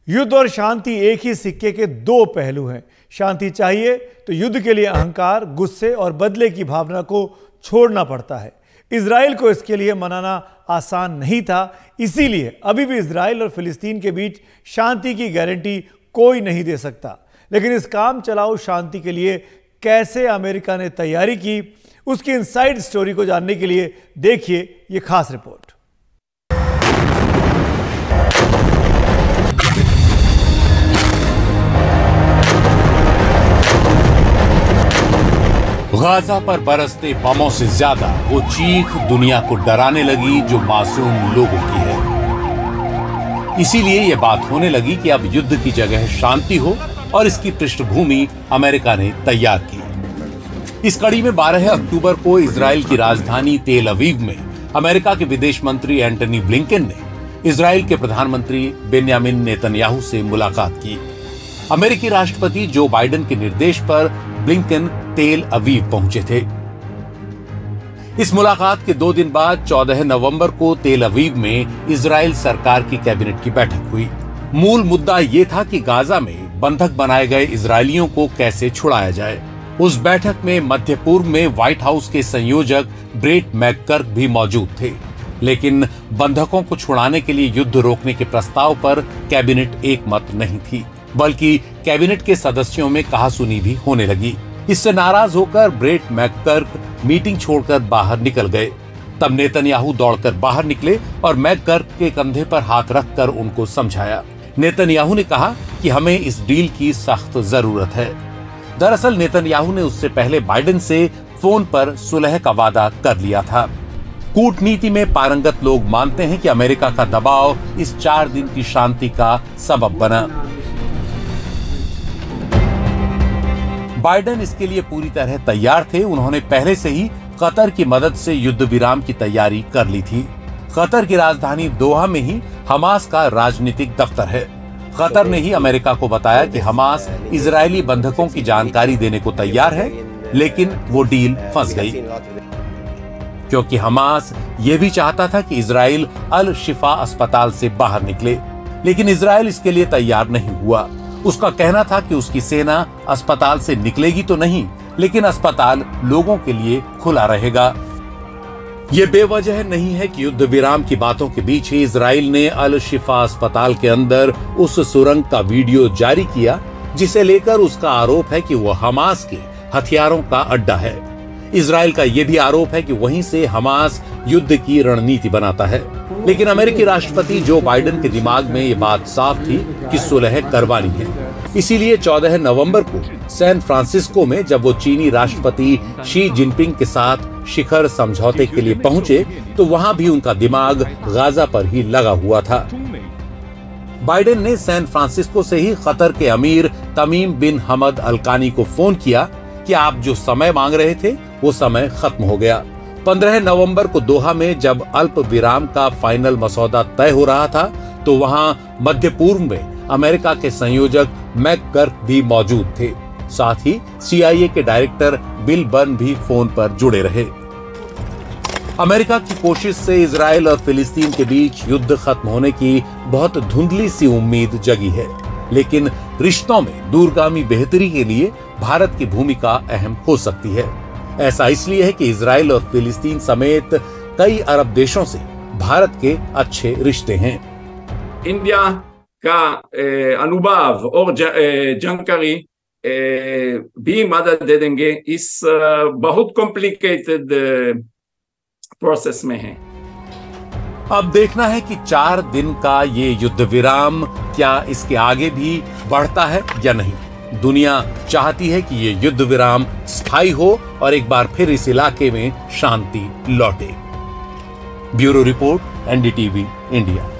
युद्ध और शांति एक ही सिक्के के दो पहलू हैं। शांति चाहिए तो युद्ध के लिए अहंकार, गुस्से और बदले की भावना को छोड़ना पड़ता है। इजराइल को इसके लिए मनाना आसान नहीं था, इसीलिए अभी भी इजराइल और फिलिस्तीन के बीच शांति की गारंटी कोई नहीं दे सकता। लेकिन इस काम चलाऊ शांति के लिए कैसे अमेरिका ने तैयारी की, उसकी इनसाइड स्टोरी को जानने के लिए देखिए ये खास रिपोर्ट। गाजा पर बरसते बमों से ज्यादा वो चीख दुनिया को डराने लगी जो मासूम लोगों की है। इसीलिए ये बात होने लगी कि अब युद्ध की जगह शांति हो और इसकी पृष्ठभूमि अमेरिका ने तैयार की। इस कड़ी में 12 अक्टूबर को इजराइल की राजधानी तेल अवीव में अमेरिका के विदेश मंत्री एंटनी ब्लिंकन ने इजराइल के प्रधानमंत्री बेन्यामिन नेतन्याहू से मुलाकात की। अमेरिकी राष्ट्रपति जो बाइडेन के निर्देश पर ब्लिंकन तेल अवीव पहुंचे थे। इस मुलाकात के 2 दिन बाद 14 नवंबर को तेल अवीव में इजराइल सरकार की कैबिनेट की बैठक हुई। मूल मुद्दा ये था कि गाजा में बंधक बनाए गए इजरायलियों को कैसे छुड़ाया जाए। उस बैठक में मध्य पूर्व में व्हाइट हाउस के संयोजक ब्रेट मैककर्क भी मौजूद थे, लेकिन बंधकों को छुड़ाने के लिए युद्ध रोकने के प्रस्ताव पर कैबिनेट एकमत नहीं थी, बल्कि कैबिनेट के सदस्यों में कहासुनी भी होने लगी। इससे नाराज होकर ब्रेट मैककर्क मीटिंग छोड़कर बाहर निकल गए। तब नेतन्याहू दौड़कर बाहर निकले और मैककर्क के कंधे पर हाथ रखकर उनको समझाया। नेतन्याहू ने कहा कि हमें इस डील की सख्त जरूरत है। दरअसल नेतन्याहू ने उससे पहले बाइडेन से फोन पर सुलह का वादा कर लिया था। कूटनीति में पारंगत लोग मानते हैं कि अमेरिका का दबाव इस 4 दिन की शांति का सबब बना। बाइडेन इसके लिए पूरी तरह तैयार थे। उन्होंने पहले से ही कतर की मदद से युद्ध विराम की तैयारी कर ली थी। कतर की राजधानी दोहा में ही हमास का राजनीतिक दफ्तर है। कतर ने ही अमेरिका को बताया कि हमास इजरायली बंधकों की जानकारी देने को तैयार है, लेकिन वो डील फंस गई, क्योंकि हमास ये भी चाहता था कि इजराइल अल शिफा अस्पताल से बाहर निकले, लेकिन इजराइल इसके लिए तैयार नहीं हुआ। उसका कहना था कि उसकी सेना अस्पताल से निकलेगी तो नहीं, लेकिन अस्पताल लोगों के लिए खुला रहेगा। ये बेवजह नहीं है कि युद्ध विराम की बातों के बीच ही इजराइल ने अल शिफा अस्पताल के अंदर उस सुरंग का वीडियो जारी किया, जिसे लेकर उसका आरोप है कि वह हमास के हथियारों का अड्डा है। इजराइल का यह भी आरोप है कि वहीं से हमास युद्ध की रणनीति बनाता है। लेकिन अमेरिकी राष्ट्रपति जो बाइडेन के दिमाग में ये बात साफ थी कि सुलह करवानी है। इसीलिए 14 नवंबर को सैन फ्रांसिस्को में जब वो चीनी राष्ट्रपति शी जिनपिंग के साथ शिखर समझौते के लिए पहुंचे, तो वहां भी उनका दिमाग गाजा पर ही लगा हुआ था। बाइडेन ने सैन फ्रांसिस्को से ही कतर के अमीर तमीम बिन हमद अल-कानी को फोन किया कि आप जो समय मांग रहे थे वो समय खत्म हो गया। 15 नवंबर को दोहा में जब अल्प विराम का फाइनल मसौदा तय हो रहा था, तो वहां मध्य पूर्व में अमेरिका के संयोजक मैककर्क भी मौजूद थे। साथ ही CIA के डायरेक्टर बिल बर्न भी फोन पर जुड़े रहे। अमेरिका की कोशिश से इजराइल और फिलिस्तीन के बीच युद्ध खत्म होने की बहुत धुंधली सी उम्मीद जगी है, लेकिन रिश्तों में दूरगामी बेहतरी के लिए भारत की भूमिका अहम हो सकती है। ऐसा इसलिए है कि इजराइल और फिलिस्तीन समेत कई अरब देशों से भारत के अच्छे रिश्ते हैं। इंडिया का अनुभव और जानकारी भी मदद दे देंगे इस बहुत कॉम्प्लिकेटेड प्रोसेस में है। अब देखना है कि 4 दिन का ये युद्ध विराम क्या इसके आगे भी बढ़ता है या नहीं। दुनिया चाहती है कि ये युद्ध विराम स्थायी हो और एक बार फिर इस इलाके में शांति लौटे। Bureau report, NDTV, India.